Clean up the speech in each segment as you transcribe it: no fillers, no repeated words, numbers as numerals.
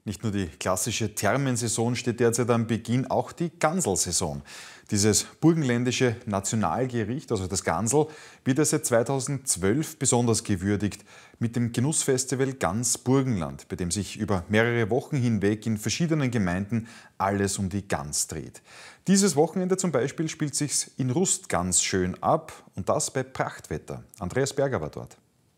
Nicht nur die klassische Thermensaison steht derzeit am Beginn, auch die Gansel-Saison. Dieses burgenländische Nationalgericht, also das Gansel, wird seit 2012 besonders gewürdigt mit dem Genussfestival Ganz Burgenland, bei dem sich über mehrere Wochen hinweg in verschiedenen Gemeinden alles um die Gans dreht. Dieses Wochenende zum Beispiel spielt sich's in Rust ganz schön ab und das bei Prachtwetter. Andreas Berger war dort.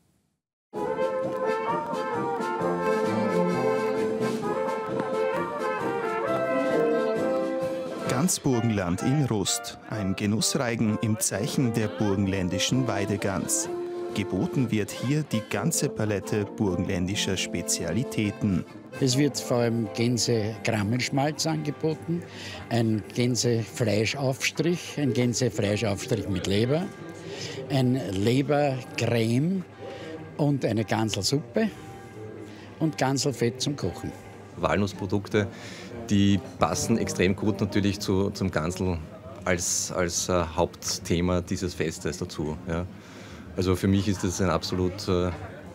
Ganz Burgenland in Rust, ein Genussreigen im Zeichen der burgenländischen Weidegans. Geboten wird hier die ganze Palette burgenländischer Spezialitäten. Es wird vor allem Gänse-Krammelschmalz angeboten, ein Gänsefleischaufstrich, ein Gänsefleischaufstrich mit Leber, ein Lebercreme und eine Ganselsuppe und Ganselfett zum Kochen. Walnussprodukte, die passen extrem gut natürlich zum Gansel als Hauptthema dieses Festes dazu. Ja. Also für mich ist das ein absoluter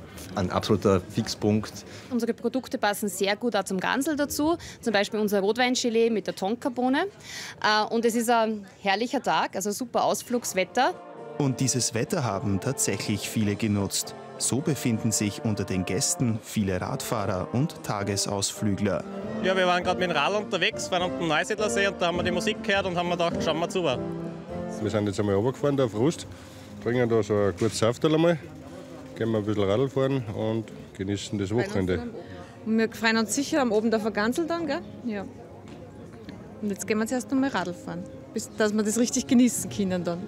Fixpunkt. Unsere Produkte passen sehr gut auch zum Gansel dazu, zum Beispiel unser Rotweingelee mit der Tonkabohne. Und es ist ein herrlicher Tag, also super Ausflugswetter. Und dieses Wetter haben tatsächlich viele genutzt. So befinden sich unter den Gästen viele Radfahrer und Tagesausflügler. Ja, wir waren gerade mit dem Rad unterwegs, waren am Neusiedlersee und da haben wir die Musik gehört und haben wir gedacht, schauen wir zu. Wir sind jetzt einmal runtergefahren da auf Rust, trinken da so ein gutes Safterl einmal, gehen wir ein bisschen Radl fahren und genießen das Wochenende. Wir freuen uns sicher am Abend auf ein Gansel dann, gell? Ja. Und jetzt gehen wir zuerst einmal Radl fahren, bis dass wir das richtig genießen können dann.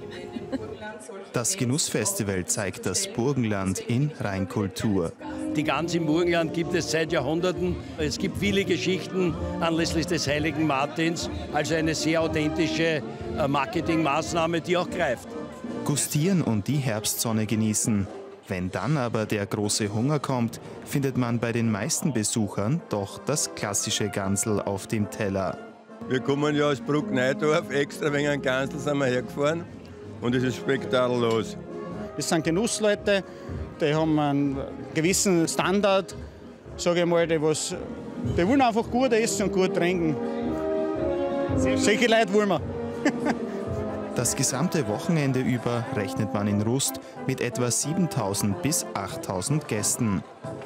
Das Genussfestival zeigt das Burgenland in Reinkultur. Die Gans im Burgenland gibt es seit Jahrhunderten. Es gibt viele Geschichten anlässlich des heiligen Martins, also eine sehr authentische Marketingmaßnahme, die auch greift. Gustieren und die Herbstsonne genießen. Wenn dann aber der große Hunger kommt, findet man bei den meisten Besuchern doch das klassische Gansel auf dem Teller. Wir kommen ja aus Bruckneidorf, extra wegen einem Gansel sind wir hergefahren. Und es ist spektakellos. Das sind Genussleute, die haben einen gewissen Standard, sage ich mal, die wollen einfach gut essen und gut trinken. Solche Leute wollen wir. Das gesamte Wochenende über rechnet man in Rust mit etwa 7.000 bis 8.000 Gästen.